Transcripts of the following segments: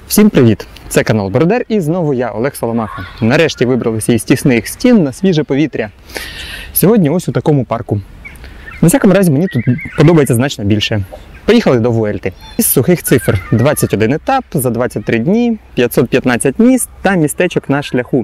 Всім привіт! Це канал Бродер і знову я, Олег Соломаха. Нарешті вибралися із тісних стін на свіже повітря. Сьогодні ось у такому парку. На всякому разі мені тут подобається значно більше. Поїхали до Вуельти. Із сухих цифр: 21 етап за 23 дні, 515 міст та містечок на шляху.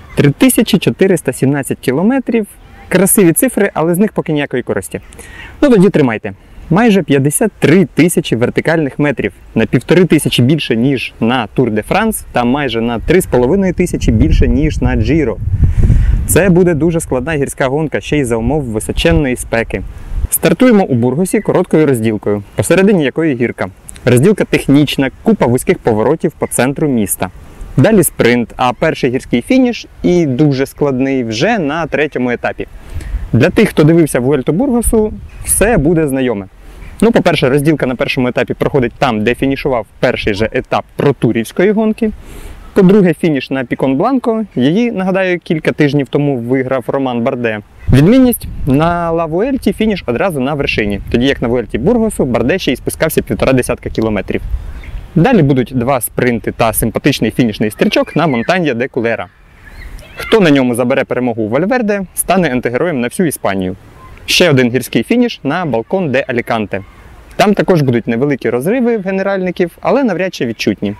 3417 кілометрів. Красиві цифри, але з них поки ніякої користі. Ну тоді тримайте. Майже 53 тисячі вертикальних метрів, на 1500 більше, ніж на Тур де Франс, та майже на 3,5 тисячі більше, ніж на Джіро. Це буде дуже складна гірська гонка, ще й за умов височенної спеки. Стартуємо у Бургосі короткою розділкою, посередині якої гірка. Розділка технічна, купа вузьких поворотів по центру міста. Далі спринт, а перший гірський фініш, і дуже складний, вже на третьому етапі. Для тих, хто дивився Вуельту Бургосу, все буде знайоме. Ну, по-перше, розділка на першому етапі проходить там, де фінішував перший же етап протурівської гонки. По-друге, фініш на Пікон-Бланко. Її, нагадаю, кілька тижнів тому виграв Роман Барде. Відмінність – на Ла Вуельті фініш одразу на вершині, тоді як на Вуельті Бургосу Барде ще й спускався 1,5 десятка кілометрів. Далі будуть два спринти та симпатичний фінішний стрічок на Монтанья де Кулера. Хто на ньому забере перемогу у Вальверде, стане антигероєм на всю Іспанію. Ще один гірський фініш на Балкон де Аліканте. Там також будуть невеликі розриви в генеральників, але навряд чи відчутні.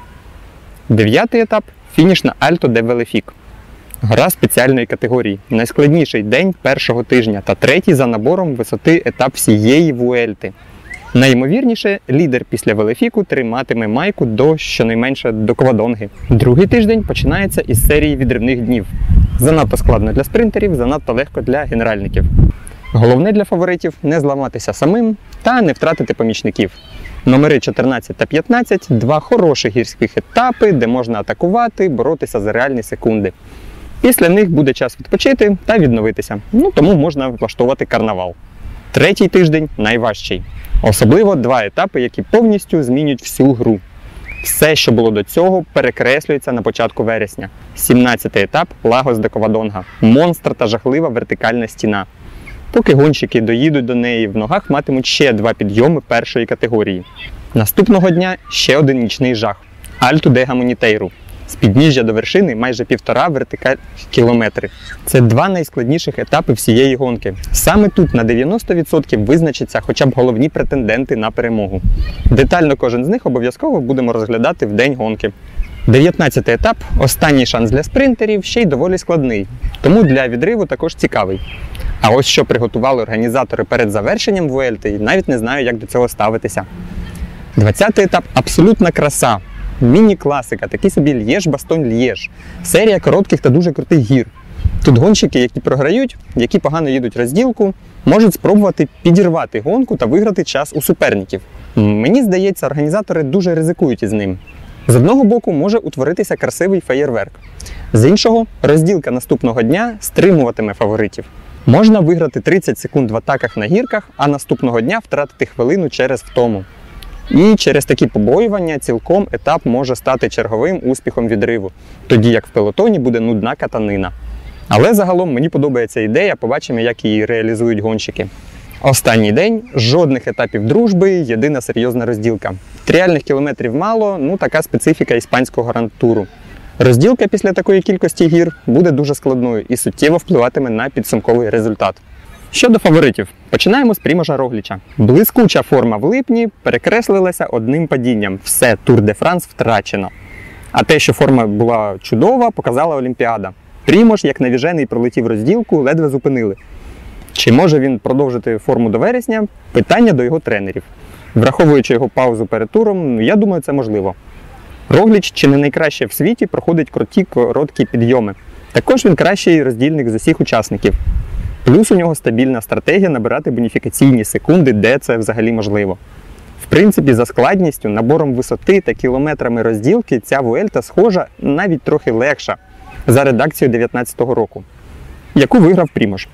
9-й етап – фініш на Альто де Велефік. Гора спеціальної категорії. Найскладніший день першого тижня та третій за набором висоти етап всієї Вуельти. Найімовірніше, лідер після Велефіку триматиме майку до щонайменше до Ковадонги. Другий тиждень починається із серії відривних днів. Занадто складно для спринтерів, занадто легко для генеральників. Головне для фаворитів – не зламатися самим та не втратити помічників. Номери 14 та 15 – два хороших гірських етапи, де можна атакувати, боротися за реальні секунди. Після них буде час відпочити та відновитися, тому можна влаштувати карнавал. Третій тиждень – найважчий. Особливо два етапи, які повністю змінюють всю гру. Все, що було до цього, перекреслюється на початку вересня. 17-й етап – Лагос де Ковадонга. Монстр та жахлива вертикальна стіна. Поки гонщики доїдуть до неї, в ногах матимуть ще два підйоми першої категорії. Наступного дня ще один нічний жах – Альто де Гамонітейру. З підніжжя до вершини майже 1,5 кілометри. Це два найскладніших етапи всієї гонки. Саме тут на 90% визначаться хоча б головні претенденти на перемогу. Детально кожен з них обов'язково будемо розглядати в день гонки. 19-й етап – останній шанс для спринтерів, ще й доволі складний, тому для відриву також цікавий. А ось що приготували організатори перед завершенням Вуельти, навіть не знаю, як до цього ставитися. 20-й етап – абсолютна краса. Міні-класика, такий собі Л'єж-Бастонь-Л'єж. Серія коротких та дуже крутих гір. Тут гонщики, які програють, які погано їдуть розділку, можуть спробувати підірвати гонку та виграти час у суперників. Мені здається, організатори дуже ризикують із ним. З одного боку може утворитися красивий феєрверк. З іншого, розділка наступного дня стримуватиме фаворитів. Можна виграти 30 секунд в атаках на гірках, а наступного дня втратити хвилину через втому. І через такі побоювання цілком етап може стати черговим успіхом відриву, тоді як в пелотоні буде нудна катанина. Але загалом мені подобається ідея, побачимо, як її реалізують гонщики. Останній день – жодних етапів дружби, єдина серйозна розділка. Тріальних кілометрів мало, така специфіка іспанського гранд-туру. Розділка після такої кількості гір буде дуже складною і суттєво впливатиме на підсумковий результат. Щодо фаворитів, починаємо з Пріможа Рогліча. Блискуча форма в липні перекреслилася одним падінням. Все, Тур де Франс втрачено. А те, що форма була чудова, показала Олімпіада. Прімож, як навіжений, пролетів розділку, ледве зупинили. Чи може він продовжити форму до вересня? Питання до його тренерів. Враховуючи його паузу перед туром, я думаю, це можливо. Рогліч, чи не найкраще в світі, проходить круті короткі підйоми. Також він кращий роздільник з усіх учасників. Плюс у нього стабільна стратегія набирати боніфікаційні секунди, де це взагалі можливо. В принципі, за складністю, набором висоти та кілометрами розділки ця Вуельта схожа, навіть трохи легша, за редакцією 2019 року, яку виграв Прімож.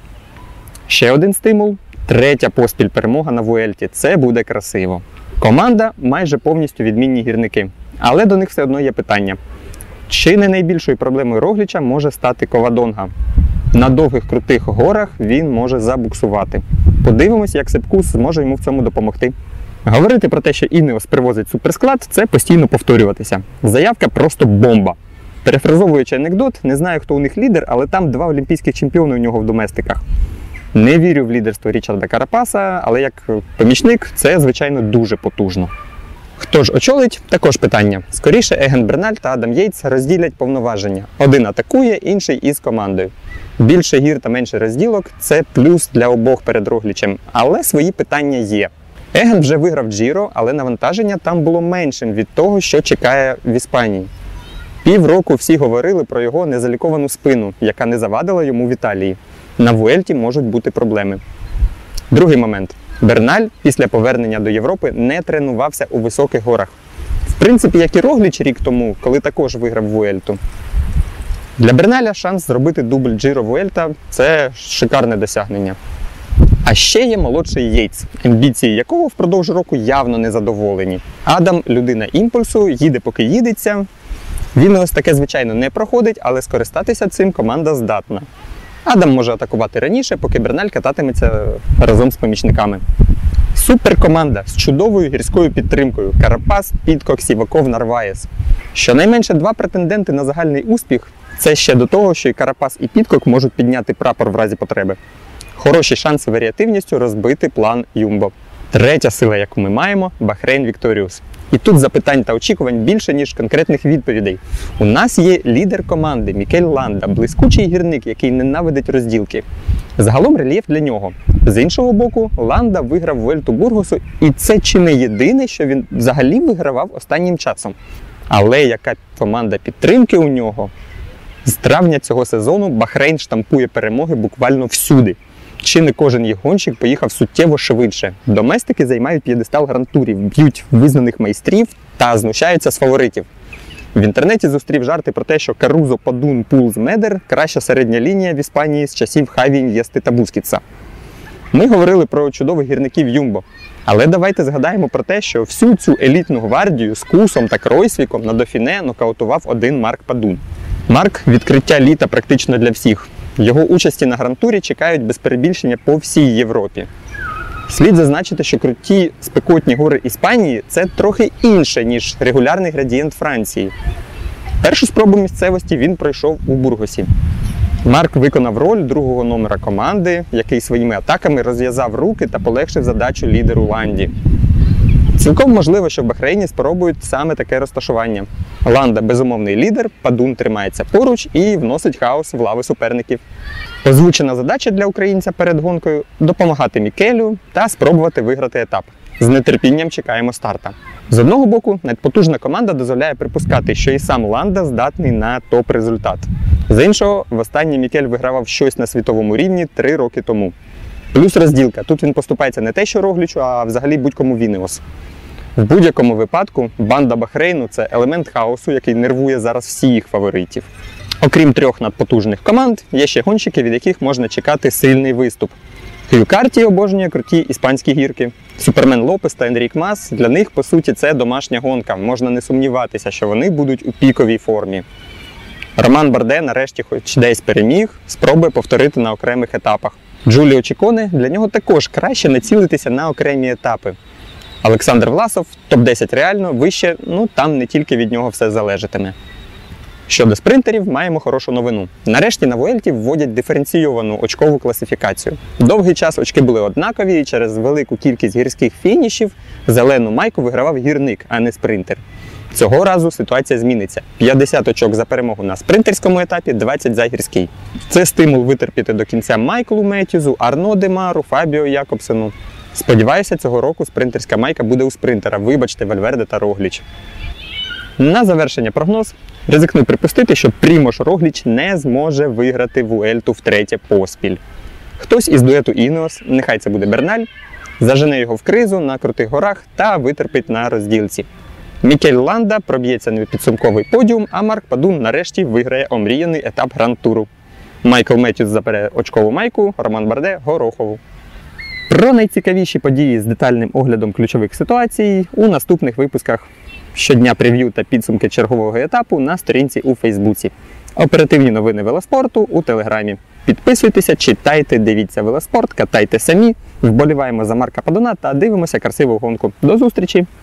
Ще один стимул – третя поспіль перемога на Вуельті. Це буде красиво. Команда майже повністю відмінні гірники, але до них все одно є питання. Чи не найбільшою проблемою Рогліча може стати Ковадонга? На довгих крутих горах він може забуксувати. Подивимось, як Сепкус зможе йому в цьому допомогти. Говорити про те, що Ineos привозить суперсклад, це постійно повторюватися. Заявка просто бомба. Перефразовуючи анекдот, не знаю, хто у них лідер, але там 2 олімпійських чемпіони у нього в доместиках. Не вірю в лідерство Річарда Карапаса, але як помічник це, звичайно, дуже потужно. Хто ж очолить? Також питання. Скоріше Еген Берналь та Адам Єйтс розділять повноваження. Один атакує, інший із командою. Більше гір та менше розділок – це плюс для обох перед Роглічем, але свої питання є. Еген вже виграв Джіро, але навантаження там було меншим від того, що чекає в Іспанії. Півроку всі говорили про його незаліковану спину, яка не завадила йому в Італії. На Вуельті можуть бути проблеми. Другий момент. Берналь після повернення до Європи не тренувався у високих горах. В принципі, як і Рогліч рік тому, коли також виграв Вуельту. Для Берналя шанс зробити дубль Джіро-Вуельта – це шикарне досягнення. А ще є молодший Єйтс, амбіції якого впродовж року явно не задоволені. Адам – людина імпульсу, їде поки їдеться. Він ось таке, звичайно, не проходить, але скористатися цим команда здатна. Адам може атакувати раніше, поки Берналь кататиметься разом з помічниками. Суперкоманда з чудовою гірською підтримкою – Карапас, Підкок, Сіваков, Нарваєс. Щонайменше 2 претенденти на загальний успіх – це ще до того, що і Карапас, і Підкок можуть підняти прапор в разі потреби. Хороші шанси варіативністю розбити план Юмбо. Третя сила, яку ми маємо – Бахрейн Вікторіус. І тут запитань та очікувань більше, ніж конкретних відповідей. У нас є лідер команди Мікель Ланда, блискучий гірник, який ненавидить розділки. Загалом рельєф для нього. З іншого боку, Ланда виграв Вуельту Бургосу, і це чи не єдине, що він взагалі вигравав останнім часом. Але яка команда підтримки у нього? З травня цього сезону Бахрейн штампує перемоги буквально всюди. Чи не кожен їх гонщик поїхав суттєво швидше. Доместики займають п'єдестал гран-турів, б'ють визнаних майстрів та знущаються з фаворитів. В інтернеті зустрів жарти про те, що Карузо, Падун, Пулз, Медер – краща середня лінія в Іспанії з часів Хаві, Ін'єсти та Бускітса. Ми говорили про чудових гірників Юмбо. Але давайте згадаємо про те, що всю цю елітну гвардію з Кусом та Кройсвіком на Дофіне нокаутував один Марк Падун. Марк – відкриття літа практично для всіх. Його участі на гран-турі чекають без перебільшення по всій Європі. Слід зазначити, що круті спекотні гори Іспанії – це трохи інше, ніж регулярний градієнт Франції. Першу спробу місцевості він пройшов у Бургосі. Марк виконав роль другого номера команди, який своїми атаками розв'язав руки та полегшив задачу лідеру Ланді. Цілком можливо, що в Бахрейні спробують саме таке розташування. Ланда – безумовний лідер, Падун тримається поруч і вносить хаос в лави суперників. Озвучена задача для українця перед гонкою – допомагати Мікелю та спробувати виграти етап. З нетерпінням чекаємо старта. З одного боку, надпотужна команда дозволяє припускати, що і сам Ланда здатний на топ-результат. З іншого, востаннє Мікель вигравав щось на світовому рівні 3 роки тому. Плюс розділка. Тут він поступається не те, що Роглічу, а взагалі будь-кому в Ineos. В будь-якому випадку, банда Бахрейну – це елемент хаосу, який нервує зараз всіх їх фаворитів. Окрім 3 надпотужних команд, є ще гонщики, від яких можна чекати сильний виступ. Хью Карті обожнює круті іспанські гірки. Супермен Лопес та Енрік Мас – для них, по суті, це домашня гонка. Можна не сумніватися, що вони будуть у піковій формі. Роман Барде нарешті хоч десь переміг, спробує повторити на окремих етапах. Джуліо Чіконе – для нього також краще націлитися на окремі етапи. Олександр Власов – топ-10 реально, вище, там не тільки від нього все залежатиме. Щодо спринтерів, маємо хорошу новину. Нарешті на Вуельті вводять диференційовану очкову класифікацію. Довгий час очки були однакові, і через велику кількість гірських фінішів зелену майку вигравав гірник, а не спринтер. Цього разу ситуація зміниться. 50 очок за перемогу на спринтерському етапі, 20 за гірський. Це стимул витерпіти до кінця Майклу Меттьюзу, Арно Демару, Фабіо Якобсену. Сподіваюся, цього року спринтерська майка буде у спринтера, вибачте, Вальверде та Рогліч. На завершення прогноз. Ризикну припустити, що Прімош Рогліч не зможе виграти Вуельту втретє поспіль. Хтось із дуету Ineos, нехай це буде Берналь, зажене його в кризу на крутих горах та витерпить на розділці. Мікель Ланда проб'ється на підсумковий подіум, а Марк Падун нарешті виграє омріяний етап гран-туру. Майкл Меттьюс забере очкову майку, Роман Барде – горохову. Про найцікавіші події з детальним оглядом ключових ситуацій у наступних випусках. Щодня прев'ю та підсумки чергового етапу на сторінці у Фейсбуці. Оперативні новини велоспорту у Телеграмі. Підписуйтеся, читайте, дивіться велоспорт, катайте самі, вболіваємо за Марка Падуна та дивимося красиву гонку. До зустрічі!